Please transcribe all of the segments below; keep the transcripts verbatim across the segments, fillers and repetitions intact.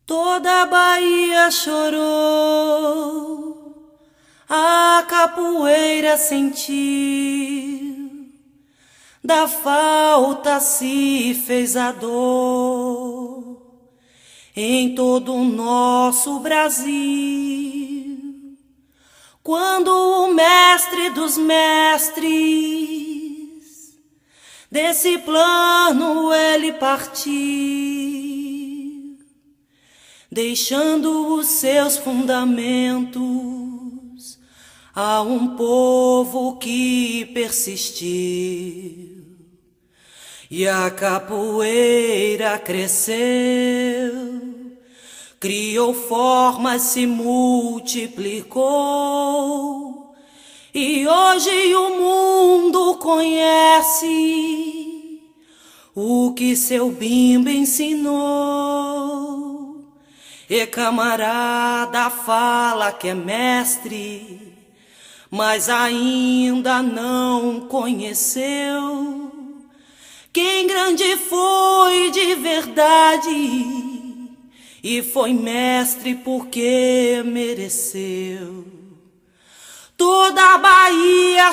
Toda a Bahia chorou, a capoeira sentiu, da falta se fez a dor em todo o nosso Brasil. Quando o mestre dos mestres desse plano ele partiu, deixando os seus fundamentos a um povo que persistiu. E a capoeira cresceu, criou formas, se multiplicou, e hoje o mundo conhece o que seu Bimba ensinou. E camarada fala que é mestre, mas ainda não conheceu quem grande foi de verdade, e foi mestre porque mereceu. Toda a Bahia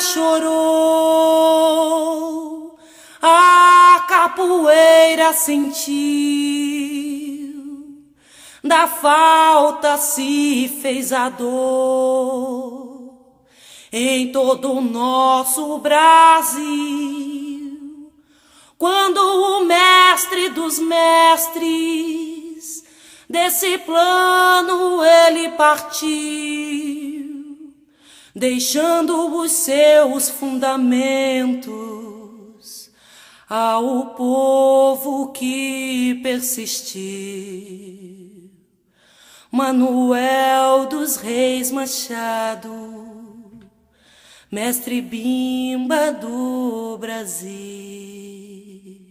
chorou, a capoeira sentiu, da falta se fez a dor em todo o nosso Brasil. Quando o mestre dos mestres desse plano ele partiu, deixando os seus fundamentos ao povo que persistiu. Manuel dos Reis Machado, mestre Bimba do Brasil.